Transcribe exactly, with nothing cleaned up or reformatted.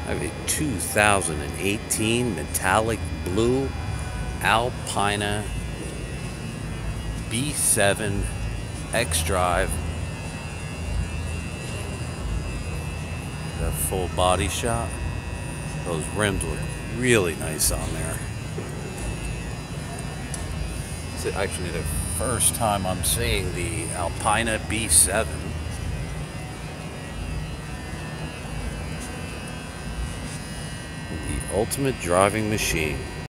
I have a two thousand eighteen metallic blue Alpina B seven X-Drive. The full body shot. Those rims look really nice on there. It's actually the first time I'm seeing the Alpina B seven. The ultimate driving machine.